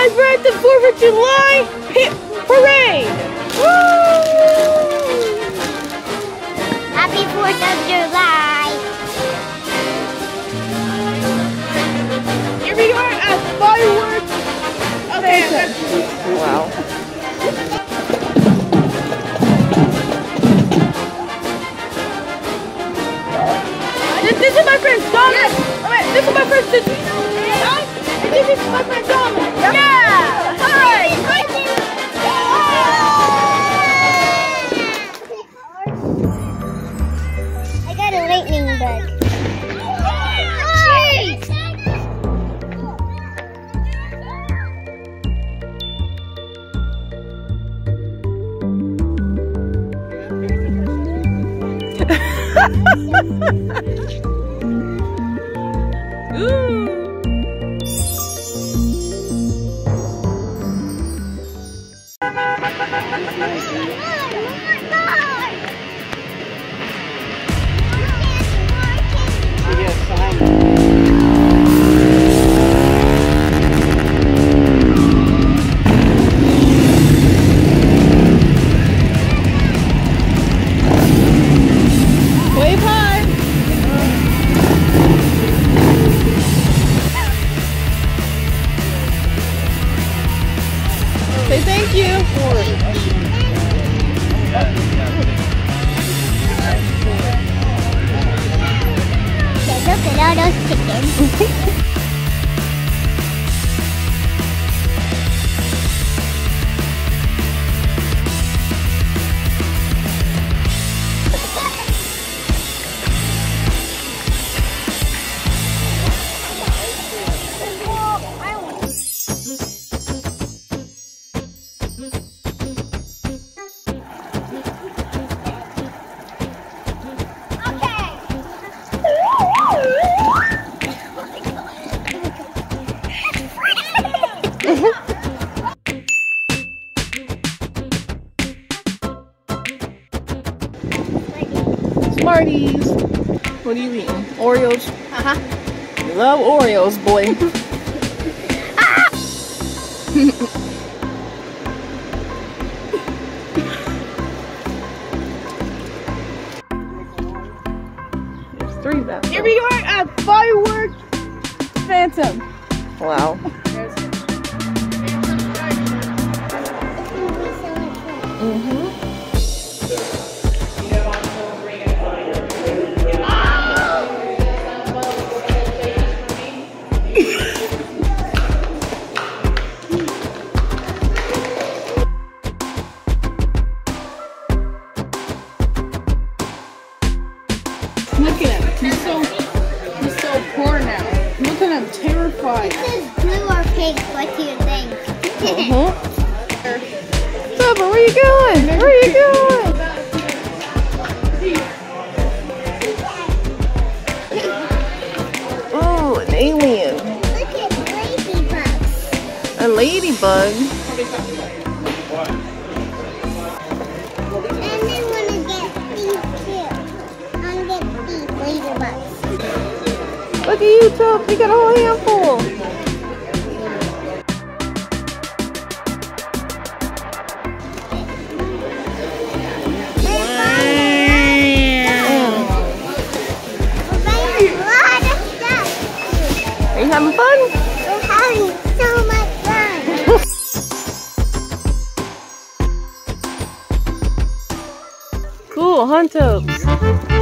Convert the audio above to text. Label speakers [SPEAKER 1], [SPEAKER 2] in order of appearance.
[SPEAKER 1] guys, we're at the 4th of July parade! Woo!
[SPEAKER 2] Happy 4th of July!
[SPEAKER 1] Here we are at fireworks. Okay. Wow. This is my friend Donna. Yes. Okay, this is my friend Cecina. And this is my friend Donna. Yeah. All right.
[SPEAKER 2] I got a lightning bug.
[SPEAKER 1] Ooh. Wave high. Say thank you.
[SPEAKER 2] Look at all those chickens.
[SPEAKER 1] Smarties. What are you eating? Oreos? You love Oreos, boy. There's 3 of them. Here we are at Fireworks Phantom. Wow. Look at him. He's so poor now. Look at him, terrified.
[SPEAKER 2] This is blue or pink. What do you think?
[SPEAKER 1] Bubba, where you going? Where are you going? Oh, an alien.
[SPEAKER 2] Look at ladybugs.
[SPEAKER 1] A ladybug.
[SPEAKER 2] And I want to get these too. I want to get these ladybugs.
[SPEAKER 1] Look at you, Tup. You got a whole handful. Are you having fun?
[SPEAKER 2] We're having so much fun.
[SPEAKER 1] Cool, Huntos.